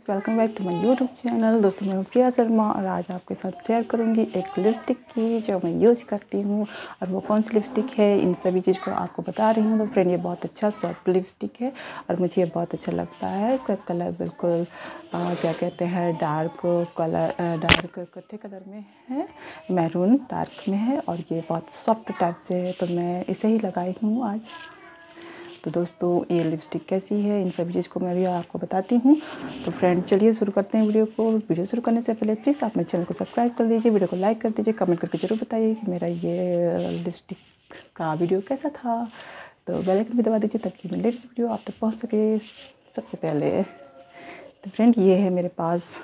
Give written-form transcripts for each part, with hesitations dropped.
Welcome back to my YouTube channel. दोस्तों मैं प्रिया शर्मा और आज आपके साथ शेयर करूंगी एक लिपस्टिक की जो मैं यूज़ करती हूँ और वो कौन सी लिपस्टिक है, इन सभी चीज़ को आपको बता रही हूँ। तो फ्रेंड ये बहुत अच्छा सॉफ्ट लिपस्टिक है और मुझे ये बहुत अच्छा लगता है। इसका कलर बिल्कुल क्या कहते हैं डार्क कत्थे कलर में है, मैरून डार्क में है और ये बहुत सॉफ्ट टाइप से है, तो मैं इसे ही लगाई हूँ आज। तो दोस्तों ये लिपस्टिक कैसी है, इन सभी चीज़ को मैं भी आपको बताती हूँ। तो फ्रेंड चलिए शुरू करते हैं वीडियो को। वीडियो शुरू करने से पहले प्लीज़ आप मेरे चैनल को सब्सक्राइब कर लीजिए, वीडियो को लाइक कर दीजिए, कमेंट करके ज़रूर बताइए कि मेरा ये लिपस्टिक का वीडियो कैसा था। तो बेल आइकन भी दबा दीजिए ताकि मेरी लेटेस्ट वीडियो आप तक पहुँच सके सबसे पहले। तो फ्रेंड ये है मेरे पास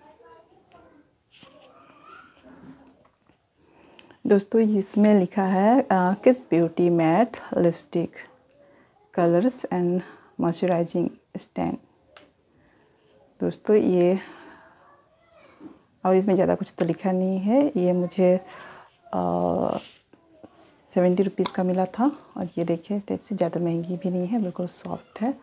दोस्तों, इसमें लिखा है Kiss Beauty matte lipstick colours and moisturising stand. दोस्तों ये और इसमें ज़्यादा कुछ तो लिखा नहीं है। ये मुझे 70 रुपीज़ का मिला था और ये देखिए टाइप से ज़्यादा महंगी भी नहीं है, बिल्कुल सॉफ्ट है,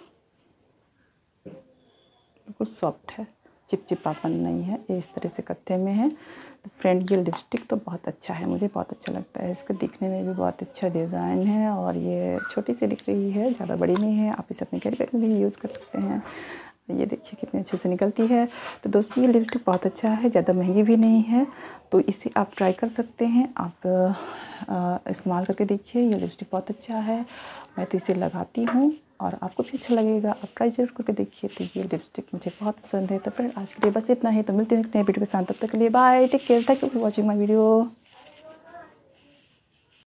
बिल्कुल सॉफ्ट है, चिपचिपापन नहीं है, ये इस तरह से कत्थे में है। तो फ्रेंड ये लिपस्टिक तो बहुत अच्छा है, मुझे बहुत अच्छा लगता है। इसका दिखने में भी बहुत अच्छा डिज़ाइन है और ये छोटी सी दिख रही है, ज़्यादा बड़ी नहीं है। आप इसे अपने कैरी बैग में भी यूज़ कर सकते हैं। तो ये देखिए कितने अच्छे से निकलती है। तो दोस्तों ये लिपस्टिक बहुत अच्छा है, ज़्यादा महंगी भी नहीं है, तो इसे आप ट्राई कर सकते हैं। आप इस्तेमाल करके देखिए, ये लिपस्टिक बहुत अच्छा है। मैं तो इसे लगाती हूँ और आपको भी अच्छा लगेगा, आप ट्राई ज़रूर करके देखिए। तो ये लिपस्टिक मुझे बहुत पसंद है। तो फ्रेंड आज के लिए बस इतना ही, तो मिलते हैं एक नए वीडियो के साथ, तब तक के लिए bye, take care, thank you for watching my video.